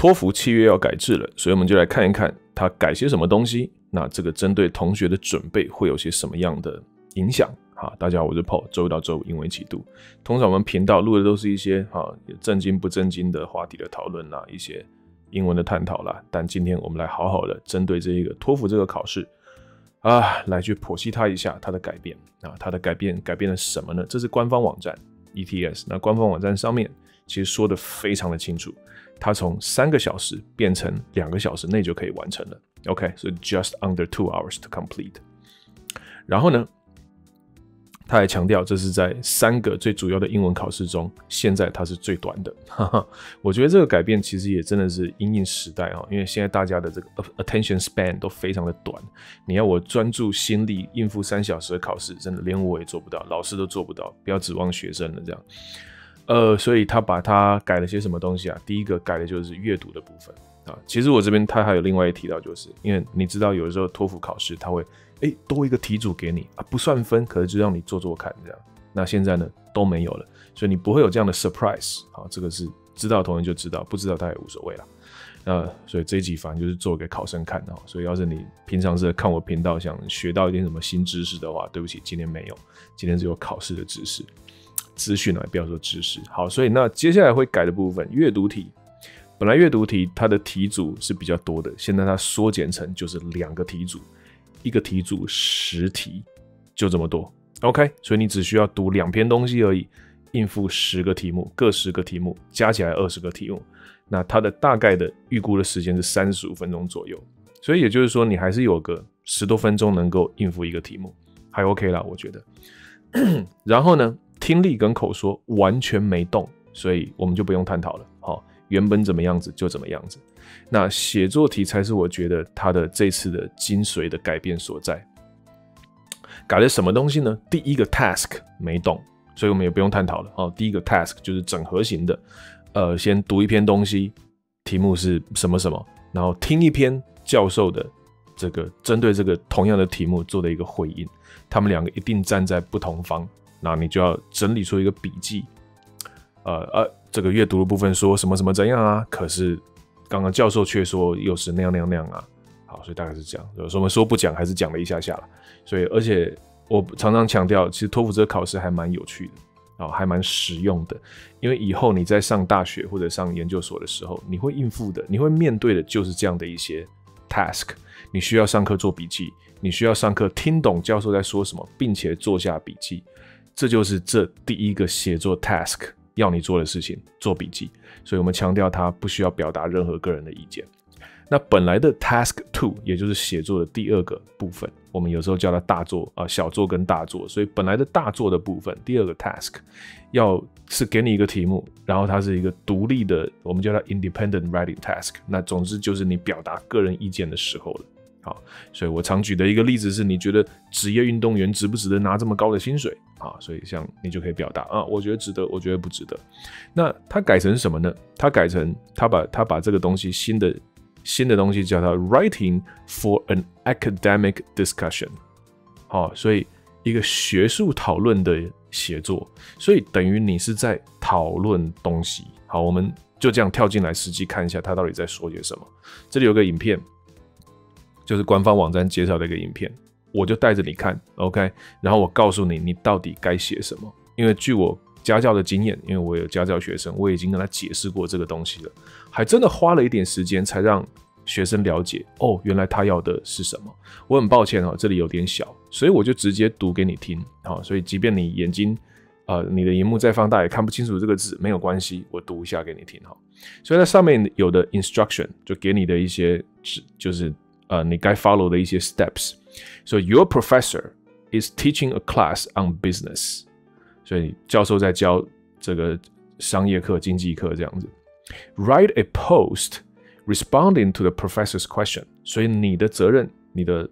托福7月要改制了，所以我们就来看一看它改些什么东西。那这个针对同学的准备会有些什么样的影响？大家好，我是 Paul， 周一到周五英文一起读。通常我们频道录的都是一些正经不正经的话题的讨论啦，一些英文的探讨啦。但今天我们来好好的针对这一个托福这个考试来去剖析它一下它的改变它的改变了什么呢？这是官方网站 ETS， 那官方网站上面其实说的非常的清楚，它从3个小时变成2个小时内就可以完成了。OK， so just under 2 hours to complete。然后呢，他还强调这是在3个最主要的英文考试中，现在它是最短的。我觉得这个改变其实也真的是因应时代因为现在大家的这个 attention span 都非常的短，你要我专注心力应付3小时的考试，真的连我也做不到，老师都做不到，不要指望学生了这样。所以他把它改了些什么东西啊？第一个改的就是阅读的部分其实我这边他还有另外一提到，就是因为你知道有的时候托福考试他会多一个题组给你不算分，可是就让你做做看这样。那现在呢都没有了，所以你不会有这样的 surprise。这个是知道的同学就知道，不知道他也无所谓啦。所以这一集反正就是做给考生看所以要是你平常是看我频道想学到一点什么新知识的话，对不起，今天没有，今天只有考试的知识资讯不要说知识。好，所以那接下来会改的部分，阅读题。本来阅读题它的题组是比较多的，现在它缩减成就是2个题组，一个题组10题，就这么多。OK， 所以你只需要读2篇东西而已，应付10个题目，各10个题目，加起来20个题目。那它的大概的预估的时间是35分钟左右，所以也就是说你还是有个10多分钟能够应付一个题目，还 OK 啦，我觉得。然后呢，听力跟口说完全没动，所以我们就不用探讨了。原本怎么样子就怎么样子。那写作题才是我觉得它的这次的精髓的改变所在。改了什么东西呢？第一个 task 没动，所以我们也不用探讨了。第一个 task 就是整合型的，先读一篇东西，题目是什么什么，然后听一篇教授的这个针对这个同样的题目做的一个回应，他们2个一定站在不同方，那你就要整理出一个笔记。这个阅读的部分说什么什么怎样啊，可是刚刚教授却说又是那样啊。好，所以大概是这样。所以我们说不讲还是讲了一下啦。所以而且我常常强调，其实托福这个考试还蛮有趣的还蛮实用的，因为以后你在上大学或者上研究所的时候，你会应付的，你会面对的就是这样的一些 task。你需要上课做笔记，你需要上课听懂教授在说什么，并且做下笔记，这就是这第一个写作 task。要你做的事情，做笔记，所以我们强调它不需要表达任何个人的意见。那本来的 task 2， 也就是写作的第2个部分，我们有时候叫它大作小作跟大作，所以本来的大作的部分，第2个 task 要是给你一个题目，然后它是一个独立的，我们叫它 independent writing task。那总之就是你表达个人意见的时候了。好，所以我常举的一个例子是，你觉得职业运动员值不值得拿这么高的薪水所以像你就可以表达我觉得值得，我觉得不值得。那它改成什么呢？它改成它把这个东西新的东西叫它 writing for an academic discussion。所以一个学术讨论的写作，所以等于你是在讨论东西。好，我们就这样跳进来实际看一下它到底在说些什么。这里有个影片，就是官方网站介绍的一个影片，我就带着你看 ，OK， 然后我告诉你，你到底该写什么。因为据我家教的经验，因为我有家教学生，我已经跟他解释过这个东西了，还真的花了一点时间才让学生了解，原来他要的是什么。我很抱歉这里有点小，所以我就直接读给你听。所以即便你眼睛你的萤幕再放大也看不清楚这个字，没有关系，我读一下给你听。所以在上面有的 instruction 就给你的一些就是你该 follow 的一些 steps。 So your professor is teaching a class on business， 所以教授在教这个商业课、经济课这样子。Write a post responding to the professor's question， 所以你的责任，你的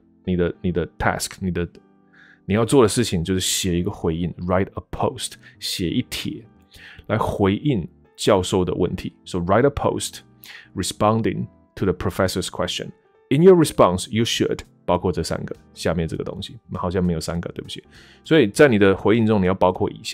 task， 你要做的事情就是写一个回应 ，write a post， 写一帖来回应教授的问题。So write a post responding to the professor's question。In your response, you should 包括这3个，下面这个东西好像没有3个，对不起。所以在你的回应中，你要包括以下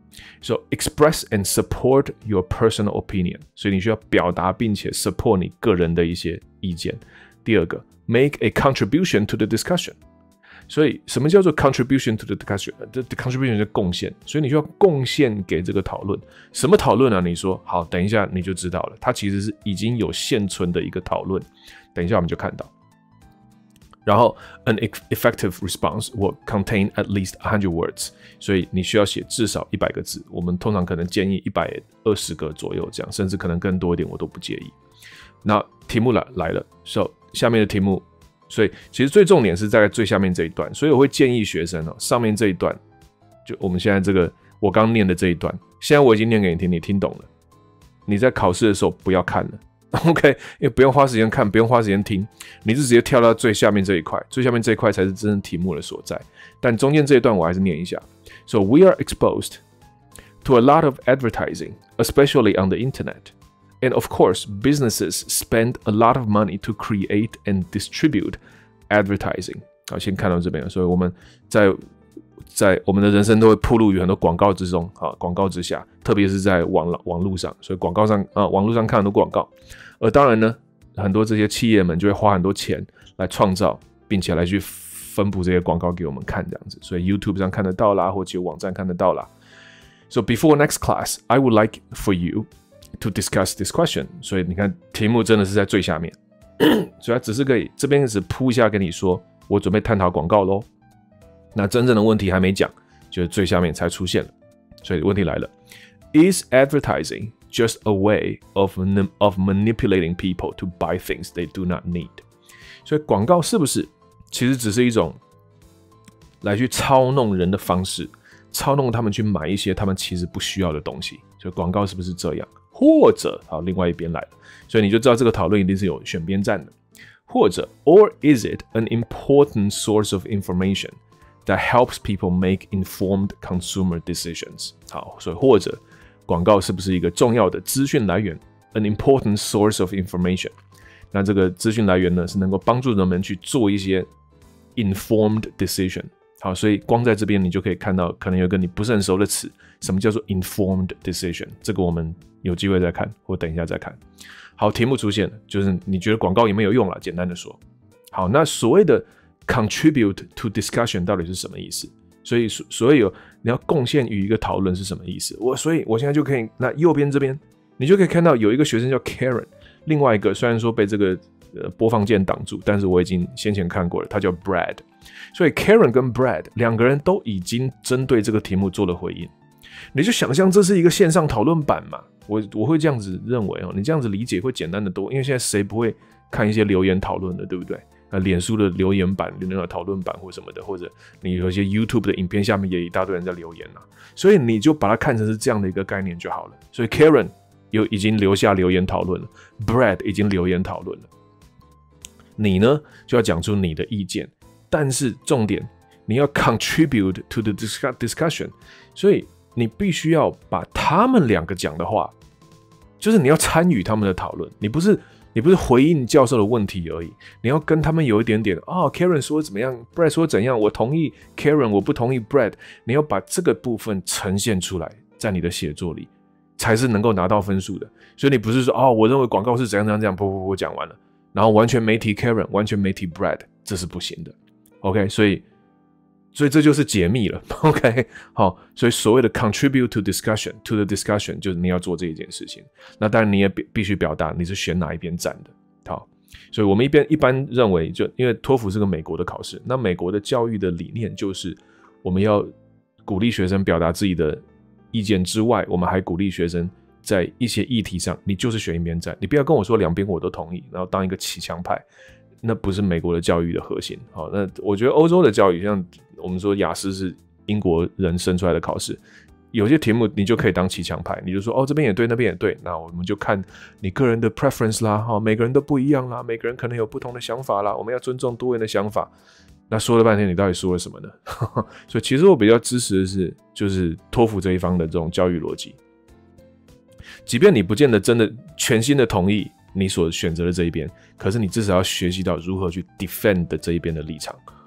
So express and support your personal opinion， 所以你需要表达并且 support 你个人的一些意见。第二个 make a contribution to the discussion， 所以什么叫做 contribution to the discussion？ contribution 是贡献，所以你需要贡献给这个讨论。什么讨论啊？你说好，等一下你就知道了，它其实是已经有现存的一个讨论，等一下我们就看到。然后 an effective response will contain at least 100 words， 所以你需要写至少100个字，我们通常可能建议120个左右这样，甚至可能更多一点我都不介意。那题目来了 ，so 下面的题目，所以其实最重点是在最下面这一段，所以我会建议学生上面这一段，就我们现在这个我刚念的这一段，现在我已经念给你听，你听懂了，你在考试的时候不要看了。OK， 因为不用花时间看，不用花时间听，你就直接跳到最下面这一块，最下面这一块才是真正题目的所在。但中间这一段我还是念一下。So we are exposed to a lot of advertising, especially on the internet. And of course, businesses spend a lot of money to create and distribute advertising. 好，先看到这边了，所以我们在我们的人生都会暴露于很多广告之中，广告之下，特别是在网络上，所以网络上看很多广告，而当然呢，很多这些企业们就会花很多钱来创造，并且来去分布这些广告给我们看，这样子，所以 YouTube 上看得到啦，或者网站看得到啦。So before next class, I would like for you to discuss this question. 所以你看，题目真的是在最下面，所以它只是可以这边只铺一下跟你说，我准备探讨广告咯。那真正的问题还没讲，就是最下面才出现了。所以问题来了 ：Is advertising just a way of manipulating people to buy things they do not need？ 所以广告是不是其实只是一种来去操弄人的方式，操弄他们去买一些他们其实不需要的东西？所以广告是不是这样？或者好，另外一边来了，所以你就知道这个讨论一定是有选边站的。或者 ，or is it an important source of information？That helps people make informed consumer decisions. 好，所以或者广告是不是一个重要的资讯来源 ？An important source of information. 那这个资讯来源呢，是能够帮助人们去做一些 informed decision. 好，所以光在这边你就可以看到，可能有一个你不是很熟的词，什么叫做 informed decision？ 这个我们有机会再看，或等一下再看。好，题目出现了，就是你觉得广告也没有用了，简单的说。好，那所谓的contribute to discussion 到底是什么意思？所以你要贡献于一个讨论是什么意思？所以我现在就可以，那右边这边你就可以看到有一个学生叫 Karen， 另外一个虽然说被这个播放键挡住，但是我已经先前看过了，他叫 Brad。所以 Karen 跟 Brad 两个人都已经针对这个题目做了回应。你就想象这是一个线上讨论版嘛？我会这样子认为你这样子理解会简单的多，因为现在谁不会看一些留言讨论的，对不对？脸书的留言板、那个讨论板或什么的，或者你有一些 YouTube 的影片下面也一大堆人在留言啦，所以你就把它看成是这样的一个概念就好了。所以 Karen 已经留下留言讨论了 ，Brad 已经留言讨论了，你呢就要讲出你的意见，但是重点你要 contribute to the discussion， 所以你必须要把他们两个讲的话，就是你要参与他们的讨论，你不是回应教授的问题而已，你要跟他们有一点点Karen 说怎么样 ，Brad 说怎样，我同意 Karen， 我不同意 Brad， 你要把这个部分呈现出来，在你的写作里才是能够拿到分数的。所以你不是说我认为广告是怎样怎样怎样，不讲完了，然后完全没提 Karen， 完全没提 Brad， 这是不行的。OK， 所以这就是解密了。OK， 好，所以所谓的 contribute to the discussion 就是你要做这一件事情。那当然你也必须表达你是选哪一边站的。好，所以我们一般认为，就因为托福是个美国的考试，那美国的教育的理念就是我们要鼓励学生表达自己的意见之外，我们还鼓励学生在一些议题上，你就是选一边站，你不要跟我说两边我都同意，然后当一个骑墙派。那不是美国的教育的核心。好，那我觉得欧洲的教育，像我们说雅思是英国人生出来的考试，有些题目你就可以当骑墙派，你就说这边也对，那边也对，那我们就看你个人的 preference 啦，每个人都不一样啦，每个人可能有不同的想法啦，我们要尊重多元的想法。那说了半天，你到底说了什么呢？所以其实我比较支持的是，就是托福这一方的这种教育逻辑，即便你不见得真的全心的同意你所选择的这一边，可是你至少要学习到如何去 defend 这一边的立场。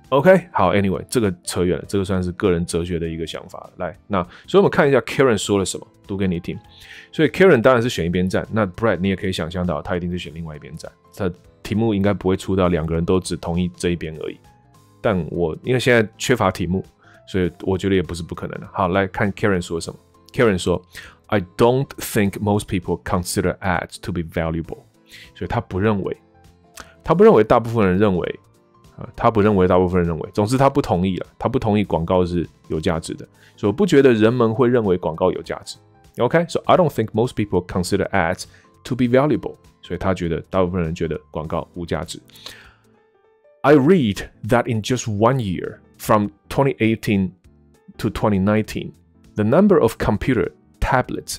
OK， 好 ，Anyway， 这个扯远了，这个算是个人哲学的一个想法。来，那所以我们看一下 Karen 说了什么，读给你听。所以 Karen 当然是选一边站，那 Brad 你也可以想象到，他一定是选另外一边站。他题目应该不会出到两个人都只同意这一边而已。但我因为现在缺乏题目，所以我觉得也不是不可能的。好，来看 Karen 说什么。Karen 说 ，I don't think most people consider ads to be valuable。所以他不认为大部分人认为。他不认为大部分人认为，总之他不同意了，他不同意广告是有价值的，所以我不觉得人们会认为广告有价值。OK， so I don't think most people consider ads to be valuable， 所以他觉得大部分人觉得广告无价值。I read that in just 1 year, from 2018 to 2019, the number of computers, tablets,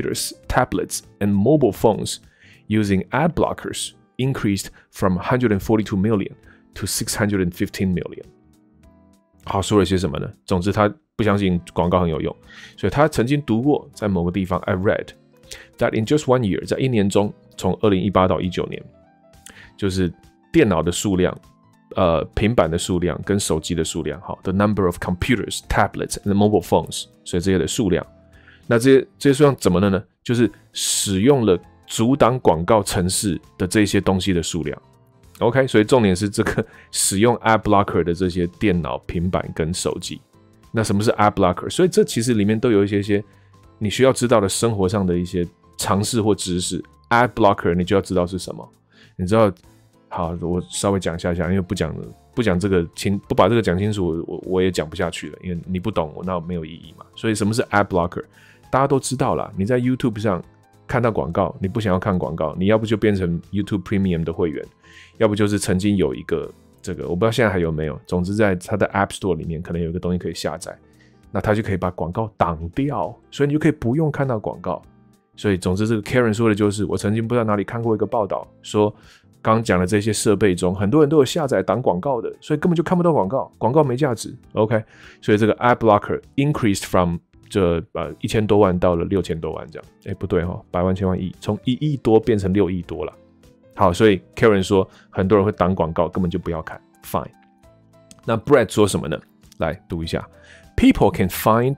and mobile phones using ad blockers increased from 142 million。to 615 million。 好，说了些什么呢？总之他不相信广告很有用，所以他曾经读过，在某个地方 I read that in just 1 year， 在1年中，从2018到19年，就是电脑的数量、平板的数量跟手机的数量，好 ，the number of computers, tablets and mobile phones， 所以这些的数量，那这些数量怎么了呢？就是使用了阻挡广告程式的这些东西的数量。OK， 所以重点是这个使用 ad blocker 的这些电脑、平板跟手机。那什么是 ad blocker？ 所以这其实里面都有一些你需要知道的生活上的一些常识或知识。ad blocker 你就要知道是什么。你知道，好，我稍微讲一下，因为不讲这个不把这个讲清楚，我也讲不下去了，因为你不懂，那没有意义嘛。所以什么是 ad blocker？ 大家都知道啦，你在 YouTube 上看到广告，你不想要看广告，你要不就变成 YouTube Premium 的会员。要不就是曾经有一个这个，我不知道现在还有没有。总之，在它的 App Store 里面，可能有一个东西可以下载，那它就可以把广告挡掉，所以你就可以不用看到广告。所以，总之，这个 Karen 说的就是，我曾经不知道哪里看过一个报道，说刚刚讲的这些设备中，很多人都有下载挡广告的，所以根本就看不到广告，广告没价值。OK， 所以这个 Ad Blocker increased from 1000多万到了6000多万这样。不对百万、千万、亿，从1亿多变成6亿多了。好，所以 Karen 说很多人会挡广告，根本就不要看。Fine。那 Brad 说什么呢？来读一下 ：People can find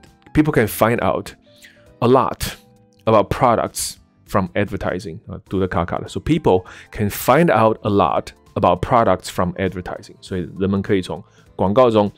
out a lot about products from advertising。读得卡卡的，说 People can find out a lot about products from advertising。所以人们可以从广告中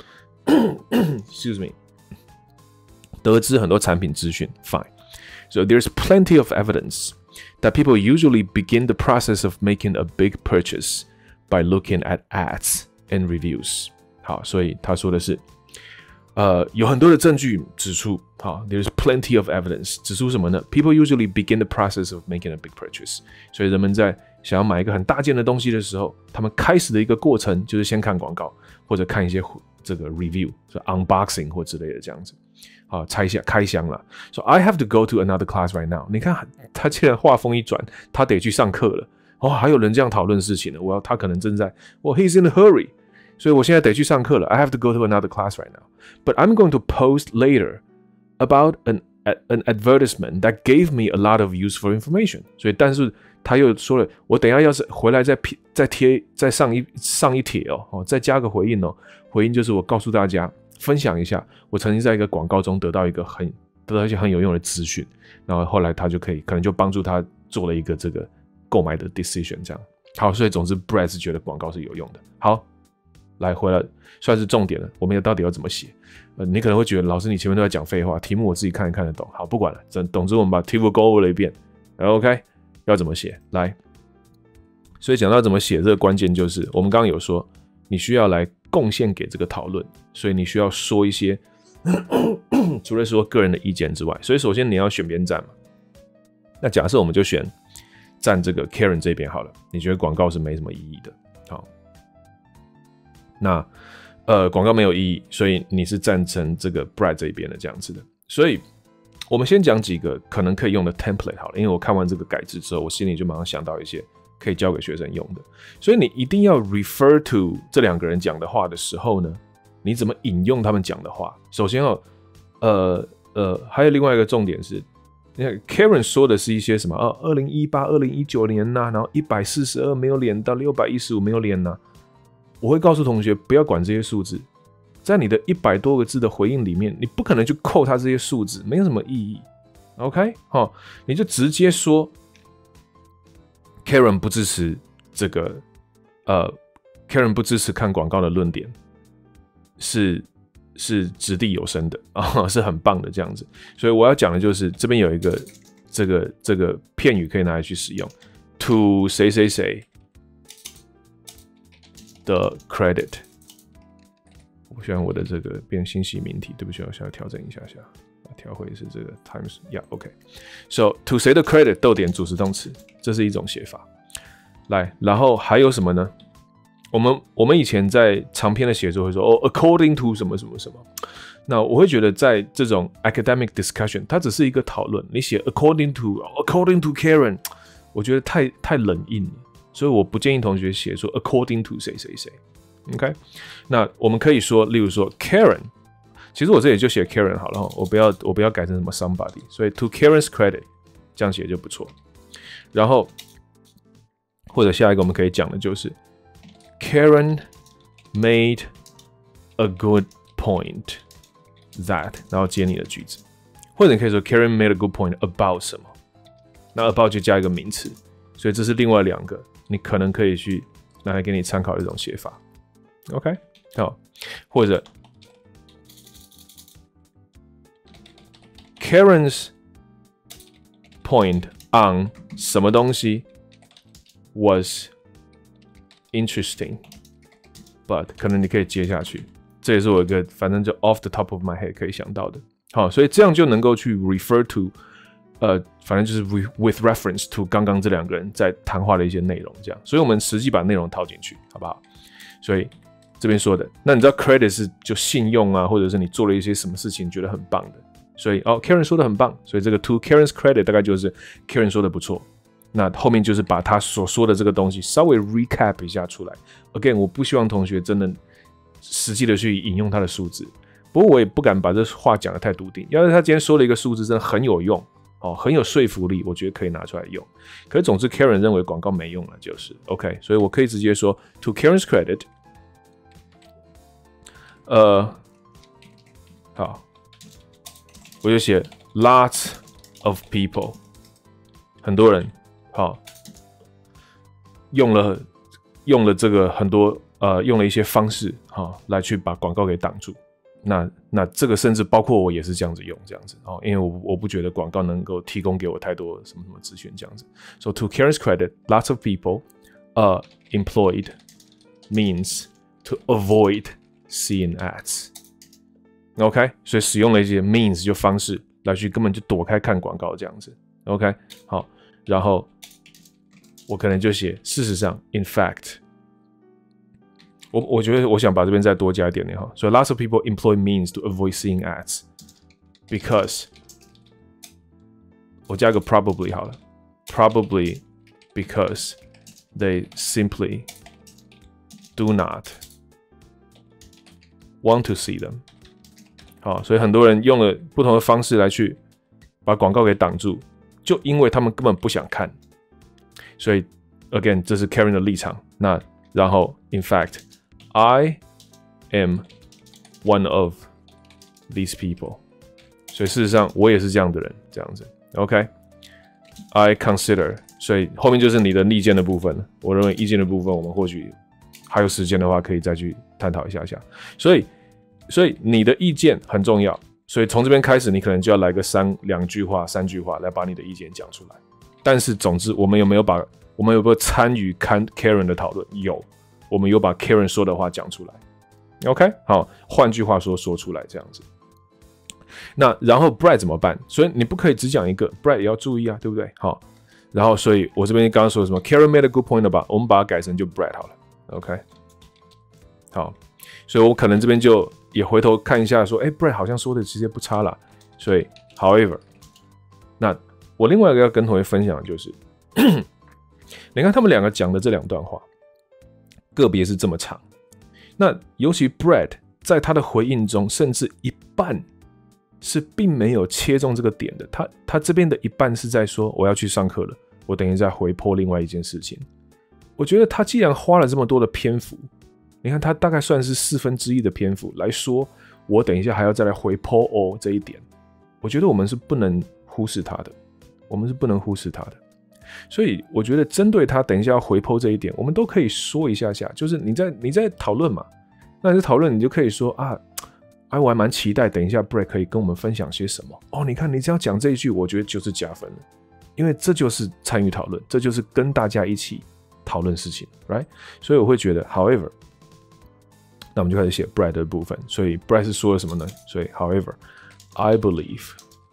，excuse me， 得知很多产品资讯。Fine。So there's plenty of evidence.That people usually begin the process of making a big purchase by looking at ads and reviews. 好，所以他说的是，有很多的证据指出，好 ，there's plenty of evidence 指出什么呢 ？People usually begin the process of making a big purchase. 所以人们在想要买一个很大件的东西的时候，他们开始的一个过程就是先看广告，或者看一些这个 review， 是 unboxing 或之类的这样子。好，拆一下开箱了。So I have to go to another class right now。你看他竟然话锋一转，他得去上课了。还有人这样讨论事情呢。他可能正在，he's in a hurry， 所以我现在得去上课了。I have to go to another class right now. But I'm going to post later about an advertisement that gave me a lot of useful information。所以，但是他又说了，我等一下要是回来再上一帖再加个回应回应就是我告诉大家。分享一下，我曾经在一个广告中得到一些很有用的资讯，然后后来他可能就帮助他做了一个这个购买的 decision 这样。好，所以总之 Brad 是觉得广告是有用的。好，来回来算是重点了，我们到底要怎么写？你可能会觉得老师你前面都在讲废话，题目我自己看也看得懂。好，不管了，总之我们把题目 go over 了一遍。OK， 要怎么写？来，所以讲到怎么写，这个关键就是我们刚刚有说，你需要来贡献给这个讨论，所以你需要说一些除了说个人的意见之外，所以首先你要选边站嘛。那假设我们就选站这个 Karen 这边好了，你觉得广告是没什么意义的。好，那广告没有意义，所以你是赞成这个 Brad 这边的这样子的。所以我们先讲几个可能可以用的 template 好了，因为我看完这个改制之后，我心里就马上想到一些可以教给学生用的，所以你一定要 refer to 这两个人讲的话的时候呢，你怎么引用他们讲的话？首先还有另外一个重点是，你看 Karen 说的是一些什么2018、2019年呐，然后142没有连到615没有连呐， 我会告诉同学不要管这些数字，在你的100多个字的回应里面，你不可能去扣它这些数字，没有什么意义。OK， 好，你就直接说 Karen 不支持这个Karen 不支持看广告的论点是掷地有声的是很棒的这样子。所以我要讲的就是这边有一个这个片语可以拿来去使用 ，to 谁谁谁的 credit。我希望我的这个变新细明体，对不起，我需要调整一下下。调回是这个 times OK，so to 谁的 credit 逗点主词动词，这是一种写法。来，然后还有什么呢？我们以前在长篇的写作会说according to 什么什么什么。那我会觉得在这种 academic discussion， 它只是一个讨论。你写 according to Karen， 我觉得太冷硬了，所以我不建议同学写说 according to 谁谁谁。OK， 那我们可以说，例如说 Karen。其实我这里就写 Karen 好了，我不要改成什么 somebody， 所以 to Karen's credit 这样写就不错。然后或者下一个我们可以讲的就是 Karen made a good point that， 然后接你的句子，或者你可以说 Karen made a good point about 什么，那 about 就加一个名词，所以这是另外2个你可能可以去拿来给你参考的一种写法。OK， 好，或者Karen's point on 什么东西 was interesting, but 可能你可以接下去，这也是我一个反正就 off the top of my head 可以想到的。好，所以这样就能够去 refer to 反正就是 with reference to 刚刚这2个人在谈话的一些内容，这样，所以我们实际把内容套进去，好不好？所以这边说的，那你知道 credit 是就信用啊，或者是你做了一些什么事情觉得很棒的。所以Karen 说的很棒，所以这个 to Karen's credit 大概就是 Karen 说的不错。那后面就是把他所说的这个东西稍微 recap 一下出来。Again， 我不希望同学真的实际的去引用他的数字，不过我也不敢把这话讲得太笃定。要是他今天说了一个数字真的很有用，很有说服力，我觉得可以拿出来用。可是总之 Karen 认为广告没用了，就是 OK， 所以我可以直接说 to Karen's credit， 好。我就写 lots of people， 很多人，好，用了这个很多用了一些方式，好，来去把广告给挡住。那这个甚至包括我也是这样子用，这样子，因为我不觉得广告能够提供给我太多什么什么资讯，这样子。So to Karen's credit, lots of people employed means to avoid seeing ads。OK， 所以使用了一些 means 就方式来去根本就躲开看广告这样子。OK， 好，然后我可能就写事实上 ，in fact， 我觉得我想把这边再多加一点点哈。所以 lots of people employ means to avoid seeing ads because 我加个 probably 好了 ，probably because they simply do not want to see them。好，所以很多人用了不同的方式来去把广告给挡住，就因为他们根本不想看。所以 ，again， 这是 Karen 的立场。那然后 ，in fact， I am one of these people。所以事实上，我也是这样的人，这样子。OK，I consider。所以后面就是你的意见的部分了。我认为意见的部分，我们或许还有时间的话，可以再去探讨一下下。所以你的意见很重要，所以从这边开始，你可能就要来个2句话、3句话来把你的意见讲出来。但是总之，我们有没有参与Karen 的讨论？有，我们有把 Karen 说的话讲出来。OK， 好，换句话说出来这样子。那然后 Brad 怎么办？所以你不可以只讲一个 ，Brad 也要注意啊，对不对？好，然后所以我这边刚刚说什么 ？Karen made a good point about， 我们把它改成就 Brad 好了。OK， 好，所以我可能这边就也回头看一下，说，Brad 好像说的其实不差啦。所以 ，however， 那我另外一个要跟同学分享的就是，你看他们2个讲的这2段话，个别是这么长。那尤其 Brad 在他的回应中，甚至一半是并没有切中这个点的。他这边的一半是在说，我要去上课了，我等一下回破另外一件事情。我觉得他既然花了这么多的篇幅你看它大概算是1/4的篇幅来说，我等一下还要再来回 PO 这一点，我觉得我们是不能忽视它的，所以我觉得针对它等一下要回 PO 这一点，我们都可以说一下下，就是你在讨论嘛，那你在讨论你就可以说我还蛮期待等一下 Brad 可以跟我们分享些什么哦。你看你只要讲这一句，我觉得就是加分了，因为这就是参与讨论，这就是跟大家一起讨论事情 ，right？ 所以我会觉得 ，however， 那我们就开始写 Brad 的部分。所以 Brad 是说了什么呢？所以 however， I believe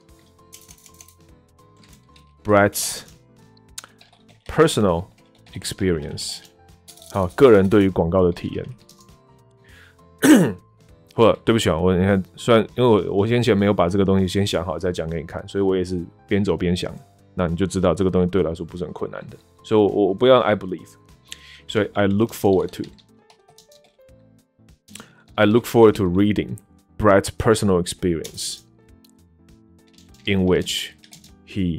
Brad's personal experience， 好，个人对于广告的体验。或者对不起啊，你看，虽然因为我先前没有把这个东西先想好再讲给你看，所以我也是边走边想，那你就知道这个东西对我来说不是很困难的。所以我不要 I believe， 所以 I look forward to reading Brad's personal experience in which he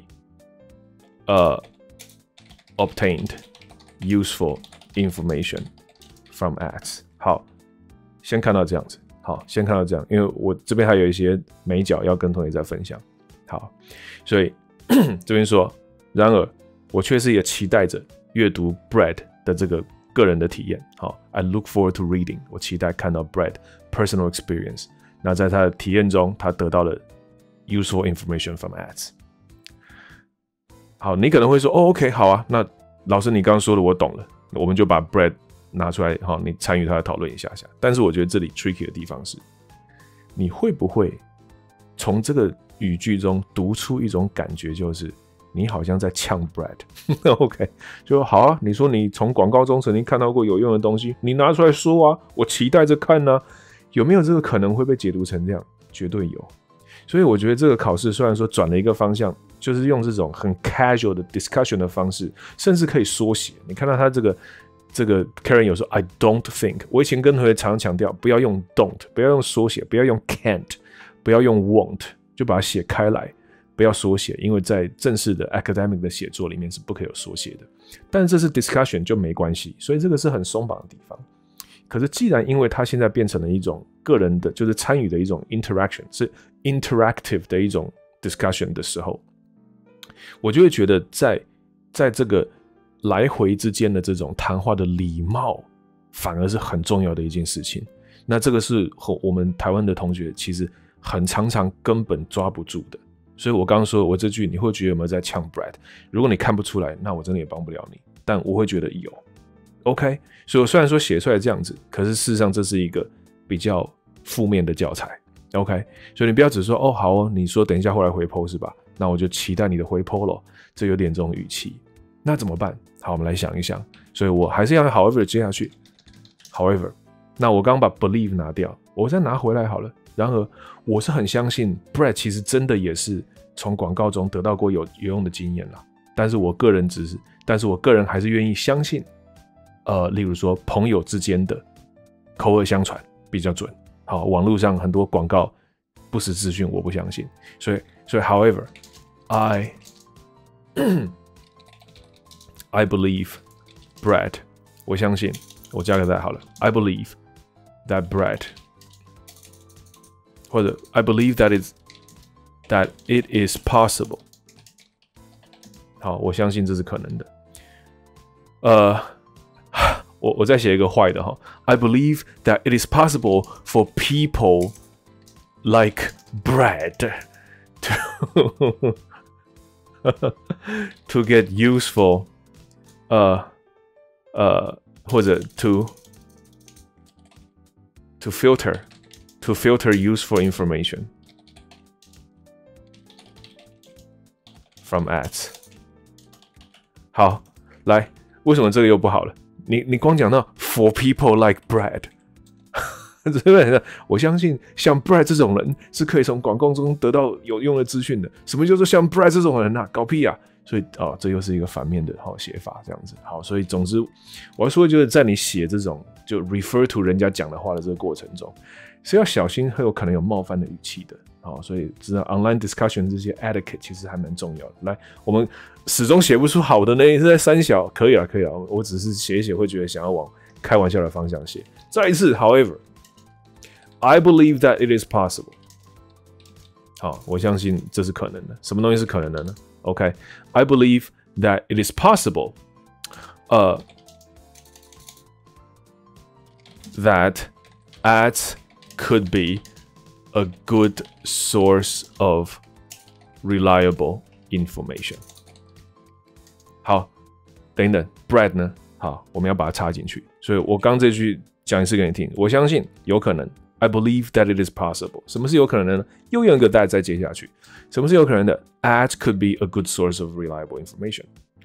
obtained useful information from ads。好，先看到这样子。好，先看到这样，因为我这边还有一些眉角要跟同学再分享。好，所以这边说，然而我确实也期待着阅读 Brad 的这个个人的体验。好 ，I look forward to reading， 我期待看到 Brad personal experience。那在他的体验中，他得到了 useful information from ads。好，你可能会说，哦 ，OK， 好啊，那老师你刚刚说的我懂了，我们就把 Brad拿出来，好，你参与他的讨论一下下。但是我觉得这里 tricky 的地方是，你会不会从这个语句中读出一种感觉，就是你好像在呛 Brad。OK， 就好啊，你说你从广告中曾经看到过有用的东西，你拿出来说啊，我期待着看啊，有没有这个可能会被解读成这样？绝对有。所以我觉得这个考试虽然说转了一个方向，就是用这种很 casual 的 discussion 的方式，甚至可以缩写。你看到他这个 Karen 有说 I don't think， 我以前跟同学常常强调，不要用 don't， 不要用缩写，不要用 can't， 不要用 won't， 就把它写开来，不要缩写，因为在正式的 academic 的写作里面是不可以有缩写的。但是这是 discussion 就没关系，所以这个是很松绑的地方。可是既然因为它现在变成了一种个人的，就是参与的一种 interaction， 是 interactive 的一种 discussion 的时候，我就会觉得在这个来回之间的这种谈话的礼貌，反而是很重要的一件事情。那这个是我们台湾的同学其实很常常根本抓不住的。所以我刚刚说我这句，你会觉得有没有在呛 Brad？ 如果你看不出来，那我真的也帮不了你。但我会觉得有。OK， 所以我虽然说写出来这样子，可是事实上这是一个比较负面的教材。OK， 所以你不要只说哦好哦，你说等一下后来回 PO 是吧？那我就期待你的回 PO 咯，这有点这种语气。那怎么办？好，我们来想一想。所以我还是要 however 接下去。however， 那我刚刚把 believe 拿掉，我再拿回来好了。然而，我是很相信 Brad 其实真的也是从广告中得到过有用的经验啦。但是我个人还是愿意相信，例如说朋友之间的口耳相传比较准。好，网络上很多广告不实资讯，我不相信。所以 however， I believe Brad， 我相信，我加个在好了。I believe that Brad， 或者 I believe that it is possible。好，我相信这是可能的。我再写一个坏的哈。I believe that it is possible for people like Brad to get useful， 或者 to filter useful information from ads。好，来，为什么这个又不好了？你光讲到 for people like Brad， 我相信像 Brad 这种人是可以从广告中得到有用的资讯的。什么叫做像 Brad 这种人啊？搞屁啊！所以这又是一个反面的写法，这样子。好，所以总之我要说的就是，在你写这种就 refer to 人家讲的话的这个过程中，是要小心会有可能有冒犯的语气的。好，所以知道 online discussion 这些 etiquette 其实还蛮重要的。来，我们始终写不出好的呢，是在三小，可以了，我只是写一写会觉得想要往开玩笑的方向写。 再一次 ，However, I believe that it is possible. 好，我相信这是可能的。什么东西是可能的呢 ？OK, I believe that it is possible. That ads could be a good source of reliable information. 好，等等 ，Brad 呢？好，我们要把它插进去。所以我刚这句讲一次给你听。我相信有可能 ，I believe that it is possible. 什么是有可能的呢？又有一个 that 再接下去。什么是有可能的 ？Ads could be a good source of reliable information.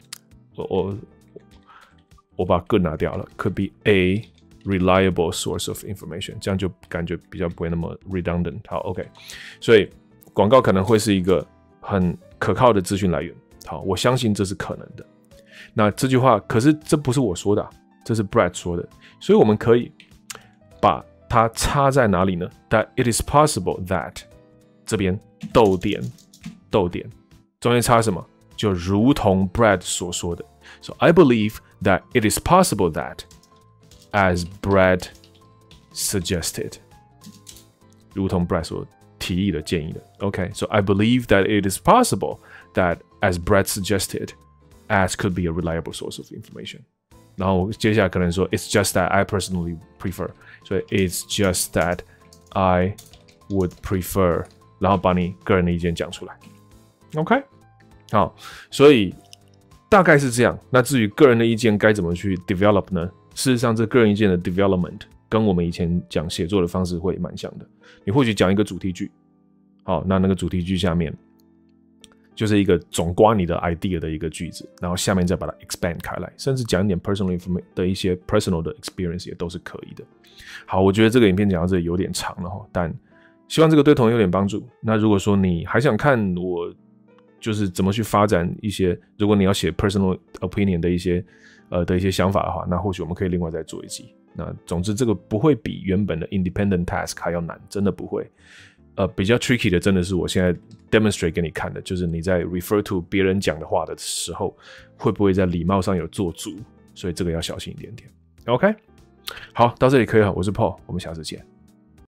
我把 good 拿掉了 ，could be a reliable source of information， 这样就感觉比较不会那么 redundant。好 ，OK， 所以广告可能会是一个很可靠的资讯来源。好，我相信这是可能的。那这句话，可是这不是我说的这是 Brad 说的，所以我们可以把它插在哪里呢 ？That it is possible that 这边逗点，中间插什么？就如同 Brad 所说的。So I believe that it is possible that。As Brad suggested， 如同 Brad 所提议的建议的。Okay, so I believe that it is possible that, as Brad suggested, ads could be a reliable source of information. 然后接下来可能说 It's just that I personally prefer， 所以 It's just that I would prefer， 然后把你个人的意见讲出来。OK， 好，所以大概是这样。那至于个人的意见该怎么去 develop 呢？事实上，这个人意见的 development 跟我们以前讲写作的方式会蛮像的。你或许讲一个主题句，好，那个主题句下面就是一个总括你的 idea 的一个句子，然后下面再把它 expand 开来，甚至讲一点 personal information 的一些 personal 的 experience 也都是可以的。好，我觉得这个影片讲到这里有点长了但希望这个对同学有点帮助。那如果说你还想看我就是怎么去发展一些，如果你要写 personal opinion 的一些想法的话，那或许我们可以另外再做一集。那总之，这个不会比原本的 independent task 还要难，真的不会。比较 tricky 的真的是我现在 demonstrate 给你看的，就是你在 refer to 别人讲的话的时候，会不会在礼貌上有做足，所以这个要小心一点点。OK， 好，到这里可以了，我是 Paul， 我们下次见。